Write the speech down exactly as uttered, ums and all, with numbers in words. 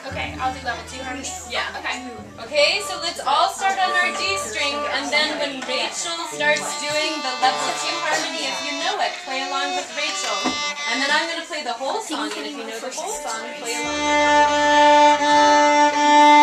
Okay, I'll do level two harmony. Yeah. Okay. Okay, so let's all start on our G string, and then when Rachel starts doing the level two harmony, if you know it, play along with Rachel. And then I'm going to play the whole song, and if you know the whole song, play along with Rachel.